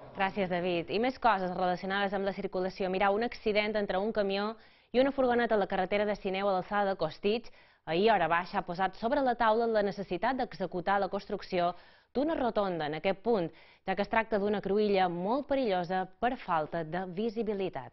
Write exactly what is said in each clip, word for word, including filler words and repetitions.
Gràcies, David. I més coses relacionades amb la circulació. Mireu, un accident entre un camió i una furgoneta a la carretera de Sineu a l'alçada de Costitx ahir a hora baixa ha posat sobre la taula la necessitat d'executar la construcció d'una rotonda en aquest punt, ja que es tracta d'una cruïlla molt perillosa per falta de visibilitat.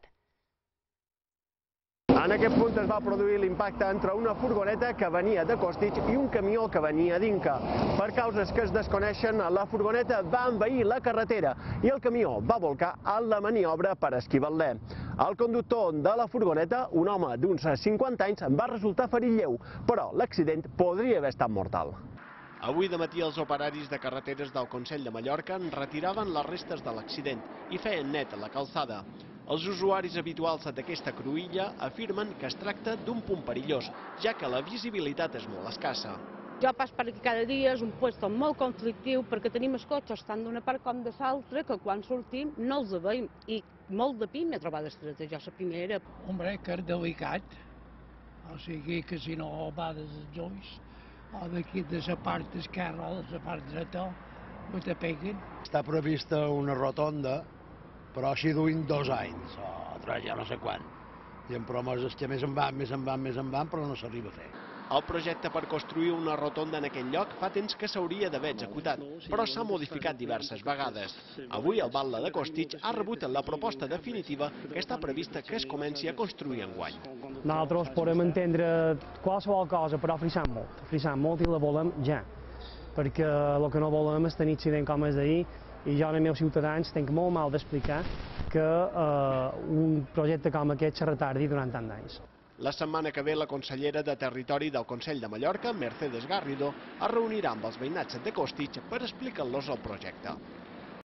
En aquest punt es va produir l'impacte entre una furgoneta que venia de Costitx i un camió que venia d'Inca. Per causes que es desconeixen, la furgoneta va envair la carretera i el camió va volcar a la maniobra per esquivar-la. El conductor de la furgoneta, un home d'uns cinquanta anys, va resultar ferit lleu, però l'accident podria haver estat mortal. Avui de matí els operaris de carreteres del Consell de Mallorca en retiraven les restes de l'accident i feien net la calçada. Els usuaris habituals d'aquesta cruïlla afirmen que es tracta d'un punt perillós, ja que la visibilitat és molt escassa. Jo pas per aquí cada dia, és un lloc molt conflictiu perquè tenim els cotxes tant d'una part com de l'altra que quan sortim no els veiem i molt de pit m'he trobat estreta, jo la primera. Hombre, que és delicat, o sigui que si no va des dels ulls o d'aquí de la part esquerra o de la part dreta no te peguen. Està prevista una rotonda, però així duim dos anys, o tres, ja no sé quan. I en promeses que més en van, més en van, més en van, però no s'arriba a fer. El projecte per construir una rotonda en aquell lloc fa temps que s'hauria d'haver executat, però s'ha modificat diverses vegades. Avui el Batlle de Costitx ha rebut la proposta definitiva que està prevista que es comenci a construir enguany. Nosaltres podem entendre qualsevol cosa, però frissant molt, frissant molt i la volem ja, perquè el que no volem és tenir accident com és d'ahir i jo als meus ciutadans tinc molt mal d'explicar que eh, un projecte com aquest se retardi durant tant d'anys. La setmana que ve la consellera de Territori del Consell de Mallorca, Mercedes Garrido, es reunirà amb els veïnats de Costitx per explicar-los el projecte.